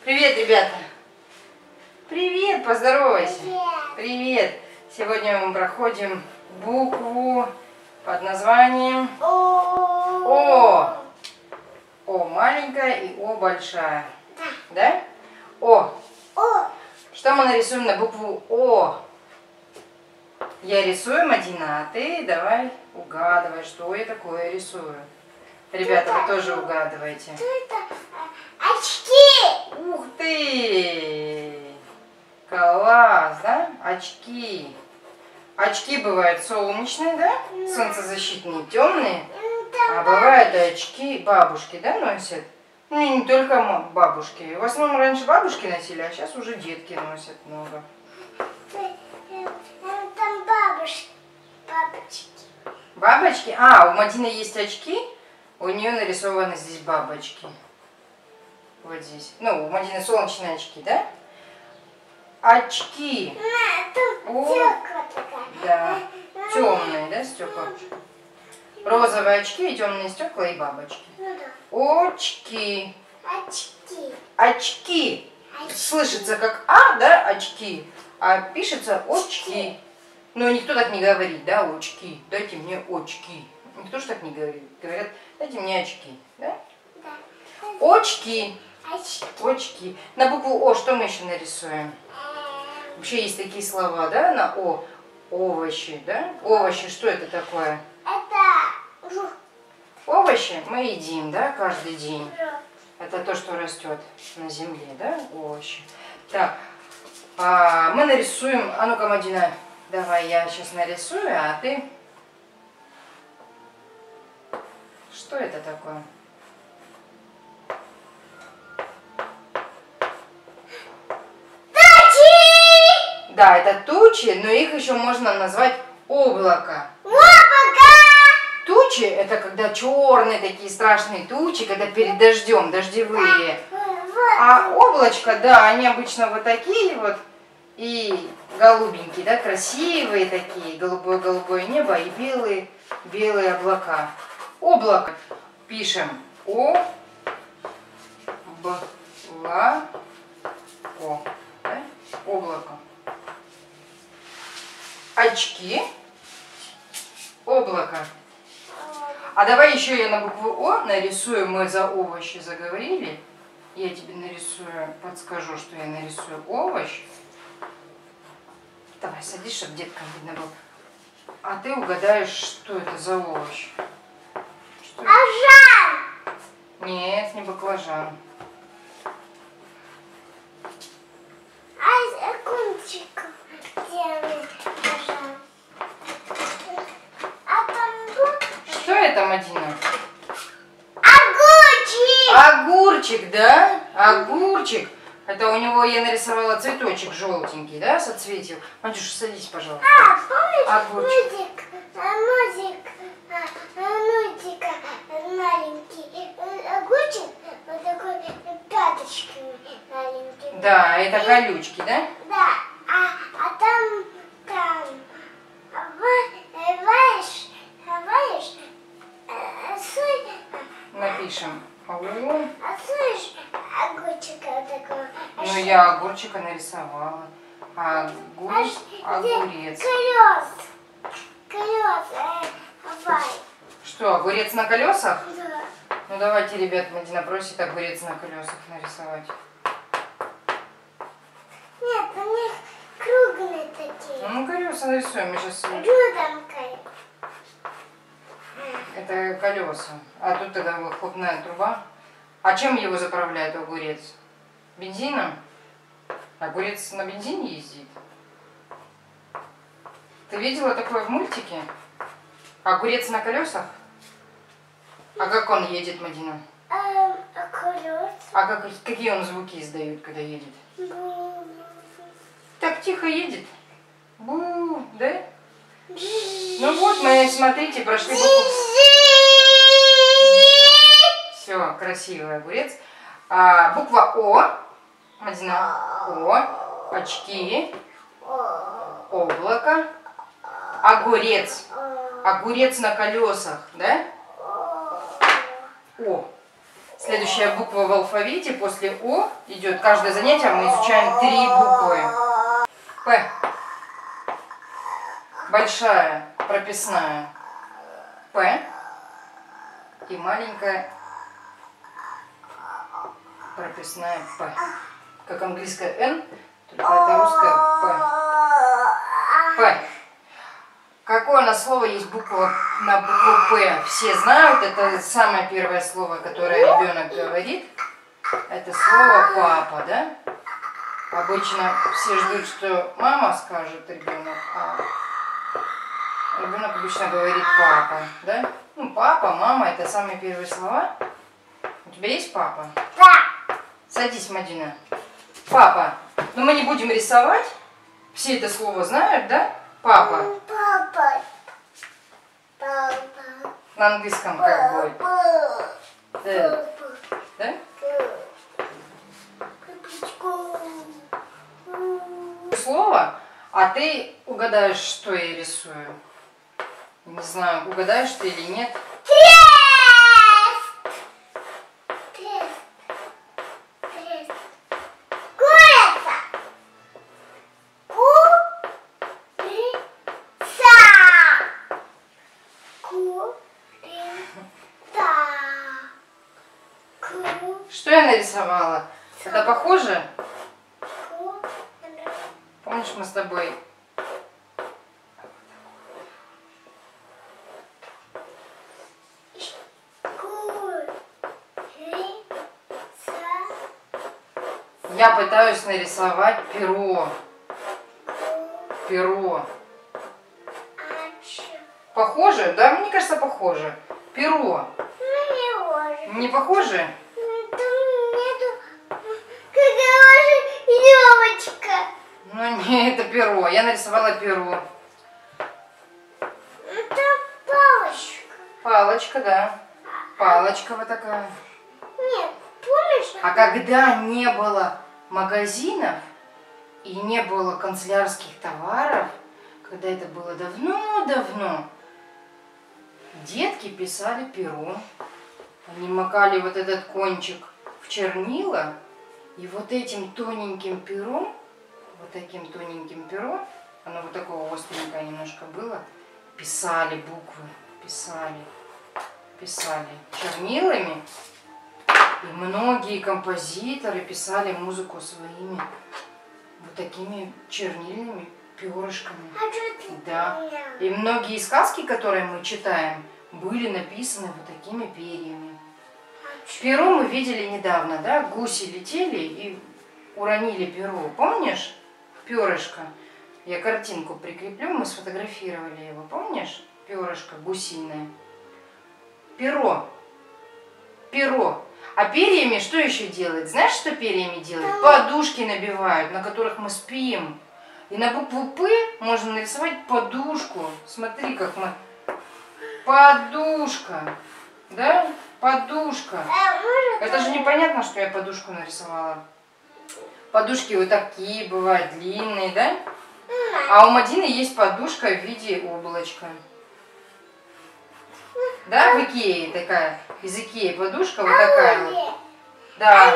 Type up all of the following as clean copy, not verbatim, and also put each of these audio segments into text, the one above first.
Привет, ребята! Привет, поздоровайся! Привет. Привет! Сегодня мы проходим букву под названием О. О маленькая и О большая. Да? О. Что мы нарисуем на букву О? Я рисую, Мадина, а ты давай угадывай, что я такое рисую. Ребята, вы тоже угадываете. Что это? Очки! Ух ты! Класс, да? Очки. Очки бывают солнечные, да? Солнцезащитные, темные. А бывают очки бабушки, да, носят? Ну и не только бабушки. В основном раньше бабушки носили, а сейчас уже детки носят много. Там бабочки. Бабочки? А, у Мадины есть очки, у нее нарисованы здесь бабочки. Вот здесь. Ну, у Мадины солнечные очки, да? Очки. Да. Темные, да, стекла? Розовые очки и темные стекла и бабочки. Очки. Очки. Слышится как А, да, очки, а пишется очки. Но никто так не говорит, да, очки. Дайте мне очки. Никто же так не говорит. Говорят, дайте мне очки, да? Очки. Очки. На букву О что мы еще нарисуем? Вообще есть такие слова, да, на О. Овощи, да? Овощи, что это такое? Это Овощи мы едим, да, каждый день. Это то, что растет на земле, да, овощи. Так, мы нарисуем, а ну-ка, Мадина, давай я сейчас нарисую, а ты... Что это такое? Да, это тучи, но их еще можно назвать облако. Тучи — это когда черные такие страшные тучи, когда перед дождем, дождевые. А облачко, да, они обычно вот такие вот и голубенькие, да, красивые такие, голубое-голубое небо и белые облака. Облако пишем О, Б, Ла, О, да? Облако. Очки, облако. А давай еще я на букву О нарисую, мы за овощи заговорили. Я тебе нарисую, подскажу, что я нарисую овощ. Давай, садись, чтобы деткам видно было. А ты угадаешь, что это за овощ. баклажан. Нет, не баклажан. Окунчик делает баклажан. А там тут Что это, Мадина? огурчик. Огурчик, да? Огурчик. Это у него я нарисовала цветочек желтенький, да, соцветием. Мадюша, садись, пожалуйста. Помнишь Огурчик. носик маленький огурчик, вот такой пяточками маленькими. Да, это колючки, да? Да, а там, Напишем. слышь, огурчика такого. Ну, я огурчика нарисовала. Огурец. Что, огурец на колесах? Да. Ну, давайте, ребят, Мадина просит огурец на колесах нарисовать. Нет, они круглые такие. Ну, колеса нарисуем. Мы сейчас... Жуданкой. Это колеса. А тут тогда выхлопная труба. А чем его заправляет огурец? Бензином? Огурец на бензине ездит? Ты видела такое в мультике? Огурец на колесах? А как он едет, Мадина? Колес. А какие он звуки издает, когда едет? Так тихо едет. Бу, да? Ну вот мы, смотрите, прошли букву. Все, красивый огурец. Буква О. Мадина. О. Очки. Облако. Огурец. Огурец на колесах, да? О. Следующая буква в алфавите после О идет. Каждое занятие мы изучаем 3 буквы. П. Большая прописная П. И маленькая прописная П. Как английская Н, только это русская П. П. Какое у нас слово есть буква на букву П? Все знают, это самое первое слово, которое ребенок говорит. Это слово папа, да? Обычно все ждут, что мама скажет ребенок, а ребенок обычно говорит папа, да? Ну, папа, мама, это самые первые слова. У тебя есть папа? Да. Садись, Мадина. Папа. Но мы не будем рисовать. Все это слово знают, да? Папа. Папа. Папа. На английском как будет? Да? Слово, а ты угадаешь, что я рисую. Не знаю, угадаешь ты или нет. Что я нарисовала? Это похоже? Помнишь, мы с тобой... Я пытаюсь нарисовать перо. Перо. Похоже? Да, мне кажется, похоже. Перо. Не похоже? Ну не, это перо. Я нарисовала перо. Это палочка. Палочка, да. Палочка вот такая. Нет, помнишь? А когда не было магазинов и не было канцелярских товаров, когда это было давно-давно, детки писали пером. Они макали вот этот кончик в чернила, и вот этим тоненьким пером, вот таким тоненьким пером, оно вот такого остренькое немножко было, писали буквы, писали чернилами. И многие композиторы писали музыку своими вот такими чернильными перышками. Да. И многие сказки, которые мы читаем, были написаны вот такими перьями. Перо мы видели недавно, да? Гуси летели и уронили перо. Помнишь? Перышко. Я картинку прикреплю, мы сфотографировали его. Помнишь? Перышко гусиное. Перо. Перо. А перьями что еще делают? Знаешь, что перьями делают? Подушки набивают, на которых мы спим. И на букву П можно нарисовать подушку. Смотри, как мы... Подушка. Да? Подушка. Это же непонятно, что я подушку нарисовала. Подушки вот такие бывают, длинные, да? А у Мадины есть подушка в виде облачка. Да, в Икее такая. Из Икеи подушка вот такая вот. Да.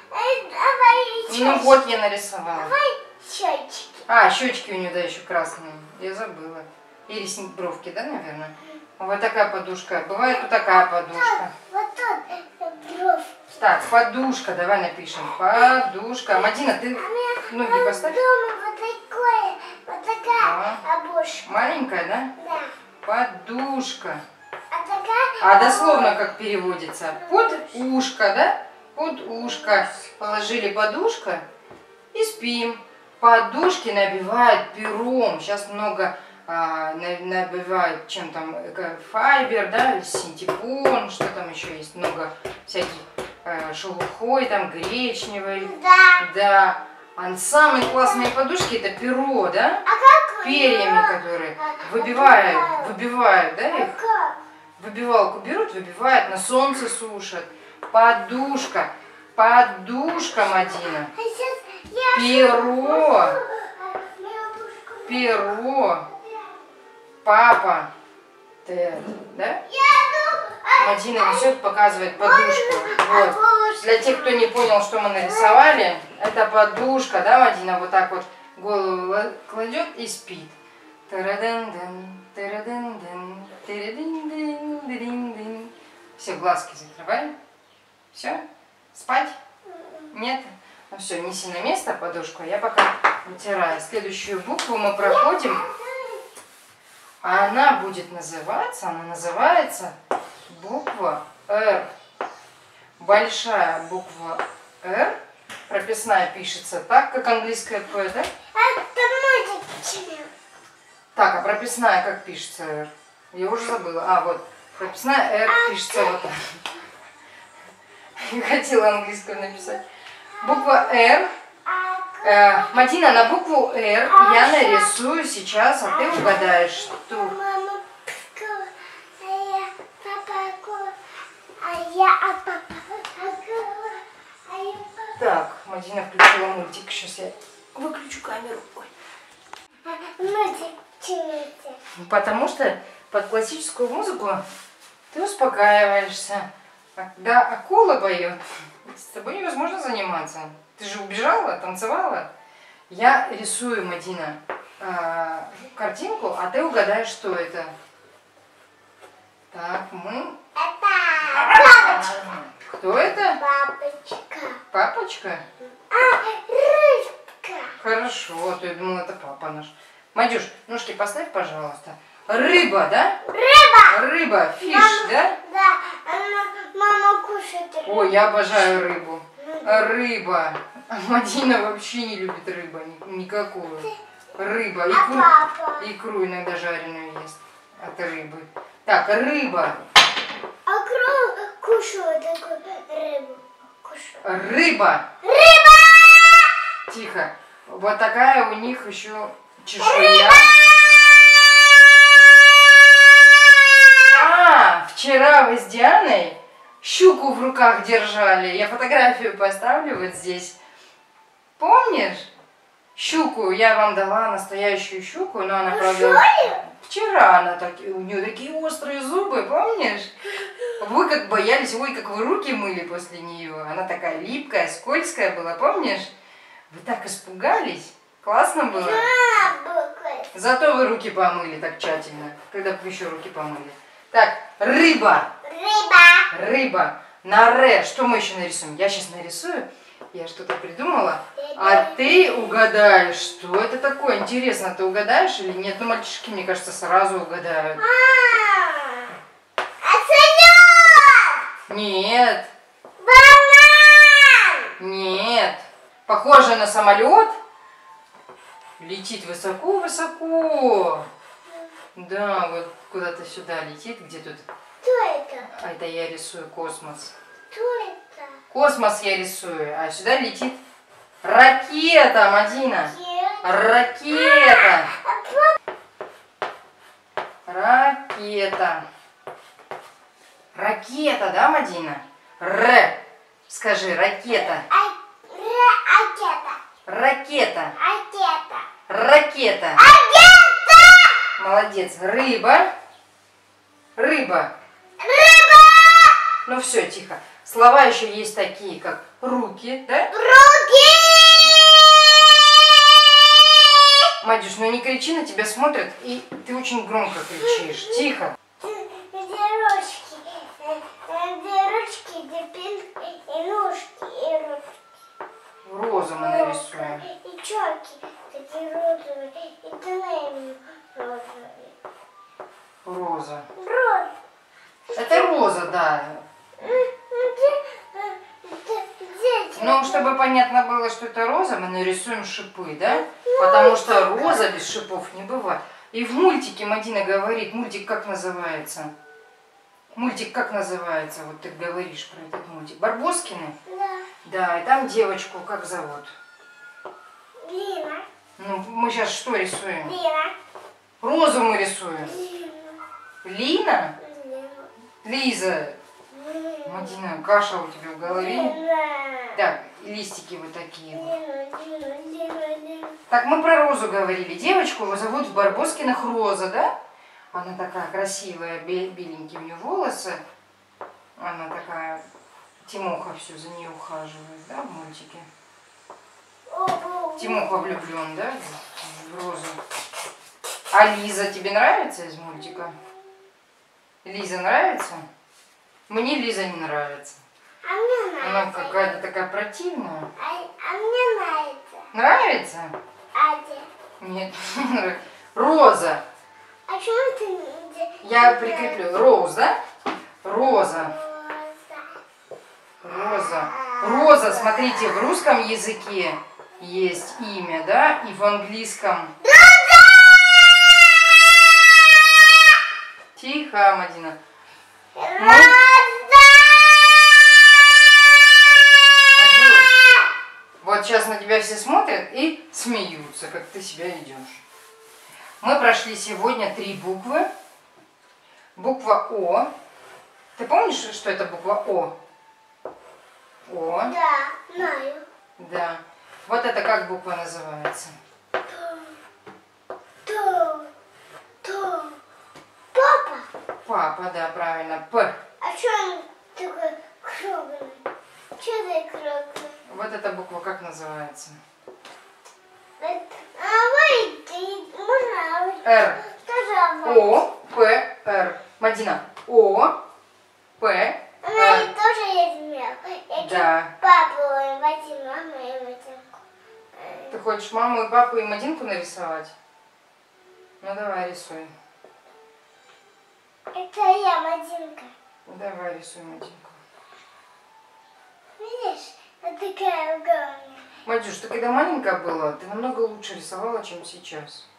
Ну вот я нарисовала. Щечки. А, щечки у нее, да, еще красные. Я забыла. И ресницы, бровки, да, наверное? Вот такая подушка. Бывает вот такая подушка. Вот тут бровки. Так, подушка, давай напишем. Подушка. Мадина, ты ноги поставь. Дома вот такая обушка. Маленькая, да? Да. Подушка. А такая... А дословно как переводится? Под ушко, да? Под ушко. Положили подушка и спим. Подушки набивают пером. Сейчас много набивают, чем там, файбер, да, синтепон, что там еще есть, много всяких шелухой, там, гречневой. Да. Да. А самые классные подушки это перо, да? А как? Перьями, которые выбивают, да, их? Выбивалку берут, выбивают, на солнце сушат. Подушка. Подушка, Мадина. Перо. Перо. Папа. Ты, да? Мадина несет, показывает подушку. Вот. Для тех, кто не понял, что мы нарисовали, это подушка, да, Мадина вот так вот голову кладет и спит. Все, глазки закрываем. Все? Спать? Нет? Ну все, неси на место подушку, я пока вытираю. Следующую букву мы проходим. А она будет называться, буква Р. Большая буква Р. Прописная пишется так, как английская П, да? Так, а прописная как пишется Р? Я уже забыла. А, вот. Прописная Р пишется вот так. Я хотела английскую написать. Буква Р. Мадина, на букву Р я нарисую сейчас, а ты угадаешь, что... Так, Мадина включила мультик. Сейчас я выключу камеру. Потому что под классическую музыку ты успокаиваешься. А когда акула поет, с тобой невозможно заниматься. Ты же убежала, танцевала. Я рисую, Мадина, картинку, а ты угадаешь, что это. Так, мы... Кто это? Папочка. Папочка? Рыбка. Хорошо, а то я думала, это папа наш. Мадюш, ножки поставь, пожалуйста. Рыба, да? Рыба. Рыба, фиш, да? Да, мама кушает рыбу. Ой, я обожаю рыбу. Рыба. Мадина вообще не любит рыбу никакую. Рыба. Икру иногда жареную ест от рыбы. Так, рыба. Кушаю такую рыбу. Кушаю. Рыба. Рыба! Тихо. Вот такая у них еще чешуя. Вчера вы с Дианой щуку в руках держали. Я фотографию поставлю вот здесь. Помнишь? Щуку я вам дала, настоящую щуку, но она, правда, вчера она у нее такие острые зубы, помнишь? Вы как боялись, ой, как вы руки мыли после нее. Она такая липкая, скользкая была, помнишь? Вы так испугались. Классно было? Зато вы руки помыли так тщательно, когда бы еще руки помыли. Так, рыба. Рыба. Рыба. На Р. Что мы еще нарисуем? Я сейчас нарисую. Я что-то придумала. А ты угадаешь, что это такое. Интересно, ты угадаешь или нет? Ну, мальчишки, мне кажется, сразу угадают. Нет. Банан. Нет. Похоже на самолет. Летит высоко-высоко. Да, вот куда-то сюда летит. Где тут? Что это? А это я рисую космос. Что это? Космос я рисую. А сюда летит ракета, Мадина. Ракета. Ракета. Ракета, да, Мадина? Р. Скажи, ракета. Ракета. Ракета. Молодец. Рыба. Рыба. Ну все, тихо. Слова еще есть такие, как руки, да? Руки! Мадюш, ну не кричи, на тебя смотрят, и ты очень громко кричишь. Тихо. Где ручки, где пинки, и ножки, и ручки. Розу мы нарисуем. И чёрки такие розовые, и туннели розовые. Роза. Роза. Это роза, да. Ну, чтобы понятно было, что это роза, мы нарисуем шипы, да? Потому что роза без шипов не бывает. И в мультике Мадина говорит, мультик как называется? Мультик как называется? Вот ты говоришь про этот мультик. Барбоскины? Да. Да, и там девочку как зовут? Лина. Ну, мы сейчас что рисуем? Лина. Розу мы рисуем. Лина. Лина? Лина. Лиза. Мадина, каша у тебя в голове. Лина. Так, листики вот такие вот. Лина. Так, мы про розу говорили. Девочку зовут в Барбоскинах Роза, да? Она такая красивая, беленькие у нее волосы. Она такая, Тимоха все за нее ухаживает, да, в мультике? Тимоха влюблен, да, в Розу? А Лиза тебе нравится из мультика? Лиза нравится? Мне Лиза не нравится. А мне нравится. Она какая-то такая противная. А мне нравится. Нравится? А где? Нет, не нравится. Роза. А почему ты не... Я прикреплю. Роуз, да? Роза. Роза. Роза. Роза, смотрите, в русском языке есть имя, да? И в английском. Тихо, Мадина. Мадюш, вот сейчас на тебя все смотрят и смеются, как ты себя ведешь. Мы прошли сегодня 3 буквы. Буква О. Ты помнишь, что это буква О? О. Да, знаю. Да. Вот это как буква называется? Папа. Папа, да, правильно. П. А что он такой круглый? Что ты круглый? Вот эта буква как называется? Можно Р. тоже О, П, Р. Мадина. О, П, она Р. тоже есть мел. Да. Папу, Вадим, маму и Вадимку. Ты хочешь маму и папу и Мадинку нарисовать? Ну давай рисуй. Это я, Вадимка. Давай рисуй Мадинку. Видишь, вот такая огромная. Мадюш, ты когда маленькая была, ты намного лучше рисовала, чем сейчас.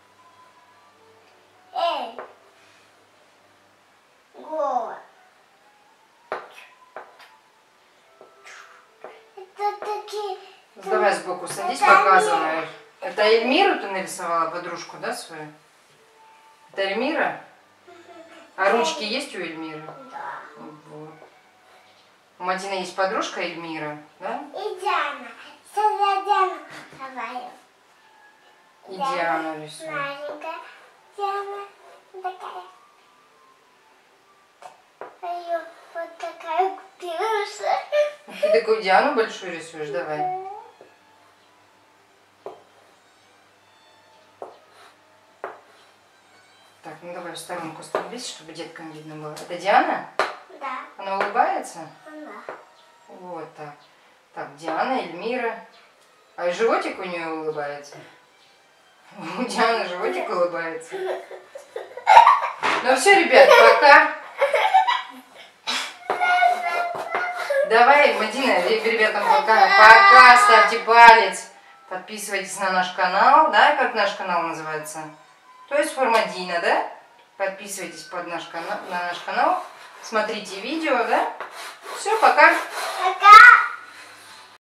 Эй, голова. Это такие... Давай сбоку садись, Это показывай. Это Эльмиру ты нарисовала, подружку, да, свою? Это Эльмира? А ручки есть у Эльмиры? Да. Вот. У Мадины есть подружка Эльмира, да? И Диана. Сейчас я Диану говорю. И Диана рисует. Маленькая. Диана такая. А ее вот такая купюша. Ты такую Диану большую рисуешь, давай. Так, ну давай в сторонку становись, чтобы деткам видно было. Это Диана? Да. Она улыбается? Да. Вот так. Так, Диана, Эльмира. А и животик у нее улыбается. У Дианы животик улыбается. Ну все, ребят, пока. Давай, Мадина, ребятам пока. Пока, ставьте палец. Подписывайтесь на наш канал, да, как наш канал называется? То есть Формадина, да? Подписывайтесь на наш канал, смотрите видео, да? Все, пока. Пока.